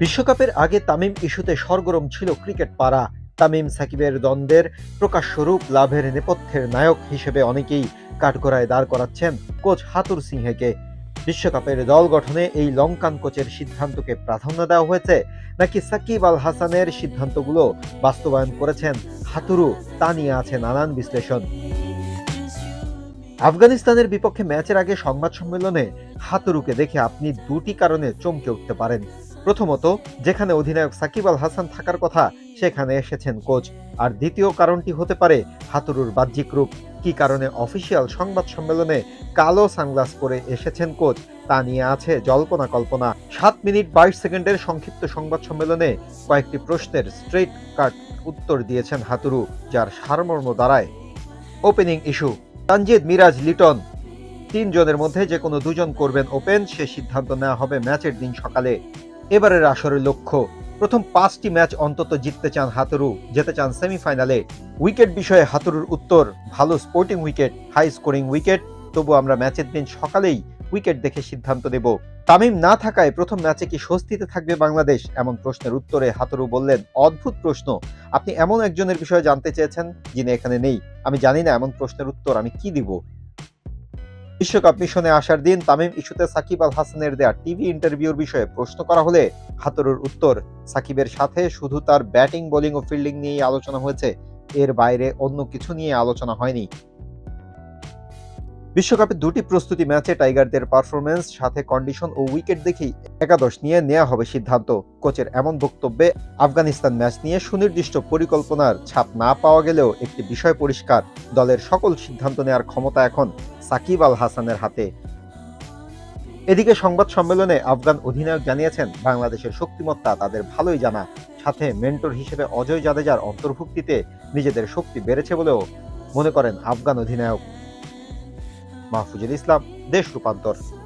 বিশ্বকাপের আগে তামিম ইস্যুতে সরগরম ছিল ক্রিকেট পাড়া। তামিম সাকিবের দ্বন্দ্বের প্রকাশ্য রূপ লাভের নেপথ্যের নায়ক হিসেবে অনেকেই কাঠগড়ায় দাঁড় করাচ্ছেন কোচ হাতুর সিংহকে। বিশ্বকাপের দল গঠনে এই লঙ্কান কোচের সিদ্ধান্তকে প্রাধান্য দেওয়া হয়েছে, নাকি সাকিব আল হাসানের সিদ্ধান্তগুলো বাস্তবায়ন করেছেন হাতুরু, তা নিয়ে আছে নানান বিশ্লেষণ। আফগানিস্তানের বিপক্ষে ম্যাচের আগে সংবাদ সম্মেলনে হাতুরুকে দেখে আপনি দুটি কারণে চমকে উঠতে পারেন। প্রথমত, যেখানে অধিনায়ক সাকিব আল হাসান থাকার কথা সেখানে এসেছেন কোচ। আর দ্বিতীয় কারণটি হতে পারে হাতুরুর বাহ্যিক রূপ। কি কারণে অফিসিয়াল সংবাদ সম্মেলনে কালো সানগ্লাস পরে এসেছেন কোচ, তা নিয়ে আছে জল্পনা কল্পনা। 7 মিনিট 22 সেকেন্ডের সংক্ষিপ্ত সংবাদ সম্মেলনে কয়েকটি প্রশ্নের স্ট্রেট কাট উত্তর দিয়েছেন হাতুরু, যার সারমর্ম দাঁড়ায় ওপেনিং ইস্যু। তানজিদ, মিরাজ, লিটন তিনজনের মধ্যে যে কোনো দুজন করবেন ওপেন, সে সিদ্ধান্ত নেওয়া হবে ম্যাচের দিন সকালে। এবারের আসরের লক্ষ্য প্রথম 5টি ম্যাচ অন্তত জিততে চান হাতুরু, যেতে চান সেমিফাইনালে। উইকেট বিষয়ে হাতুরুর উত্তর, ভালো sporting wicket, high scoring wicket, তবু আমরা ম্যাচের দিন সকালেই উইকেট দেখে সিদ্ধান্ত নেব। তামিম না থাকায় প্রথম ম্যাচে কি স্বস্তিতে থাকবে বাংলাদেশ, এমন প্রশ্নের উত্তরে হাতুরু বললেন, অদ্ভুত প্রশ্ন। আপনি এমন একজনের বিষয়ে জানতে চেয়েছেন যিনি এখানে নেই। আমি জানি না এমন প্রশ্নের উত্তর আমি কি দিব। বিশ্বকাপ মিশনে আসার দিন তামিম ইস্যুতে সাকিব আল হাসানের দেয়া টিভি ইন্টারভিউর বিষয়ে প্রশ্ন করা হলে হাতুরুর উত্তর, সাকিবের সাথে শুধু তার ব্যাটিং, বোলিং ও ফিল্ডিং নিয়েই আলোচনা হয়েছে, এর বাইরে অন্য কিছু নিয়ে আলোচনা হয়নি। বিশ্বকাপে দুটি প্রস্তুতি ম্যাচে টাইগারদের পারফরমেন্স, সাথে কন্ডিশন ও উইকেট দেখেই একাদশ নিয়ে নেওয়া হবে সিদ্ধান্ত। কোচের এমন বক্তব্যে আফগানিস্তান ম্যাচ নিয়ে সুনির্দিষ্ট পরিকল্পনার ছাপ না পাওয়া গেলেও একটি বিষয় পরিষ্কার, দলের সকল সিদ্ধান্ত নেওয়ার ক্ষমতা এখন সাকিব আল হাসানের হাতে। এদিকে সংবাদ সম্মেলনে আফগান অধিনায়ক জানিয়েছেন, বাংলাদেশের শক্তিমত্তা তাদের ভালোই জানা, সাথে মেন্টর হিসেবে অজয় জাদেজার অন্তর্ভুক্তিতে নিজেদের শক্তি বেড়েছে বলেও মনে করেন আফগান অধিনায়ক। মাহফুজুল ইসলাম, দেশ রূপান্তর।